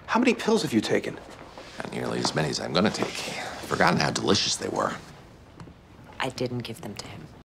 How many pills have you taken? Not nearly as many as I'm gonna take. Forgotten how delicious they were. I didn't give them to him.